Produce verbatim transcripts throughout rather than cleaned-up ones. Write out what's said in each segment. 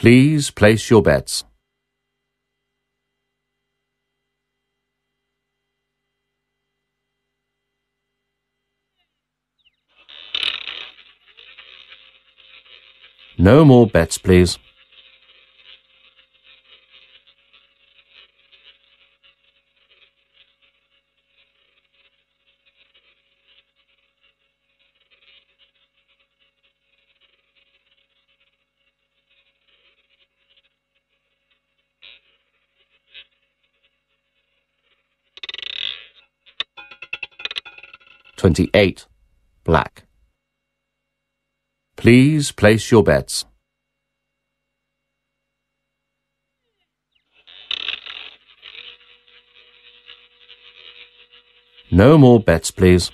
Please place your bets. No more bets, please. Twenty-eight. Black. Please place your bets. No more bets, please.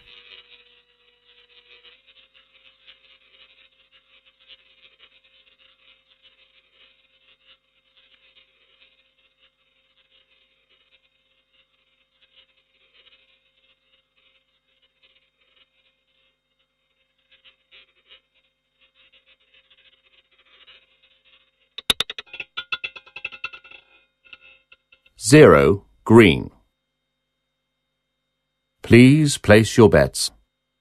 Zero. Green. Please place your bets.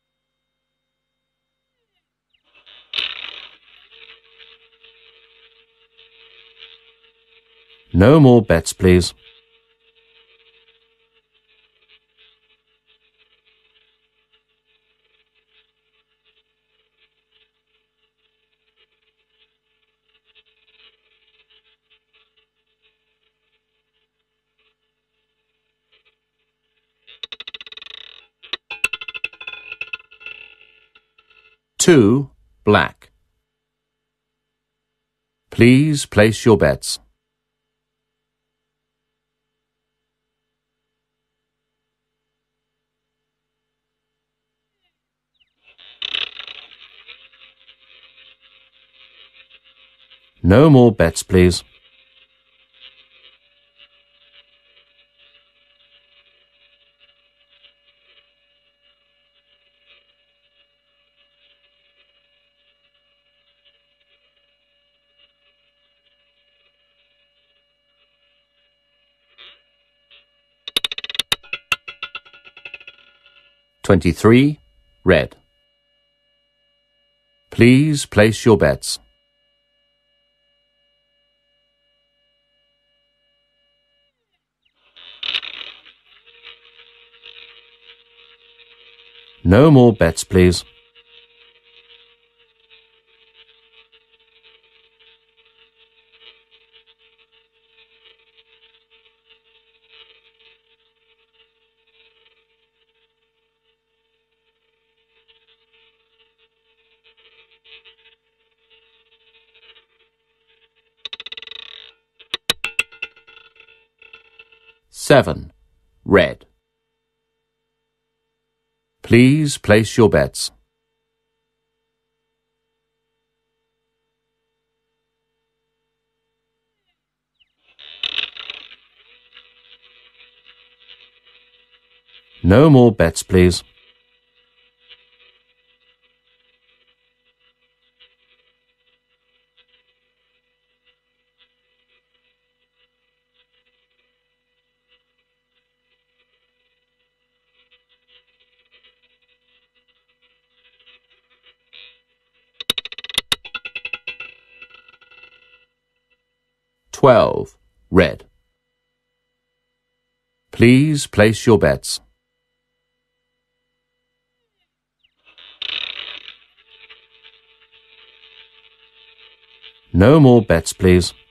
No more bets, please. Two. Black. Please place your bets. No more bets, please. Twenty-three. Red. Please place your bets. No more bets, please. Seven. Red. Please place your bets. No more bets, please. Twelve. Red. Please place your bets. No more bets, please.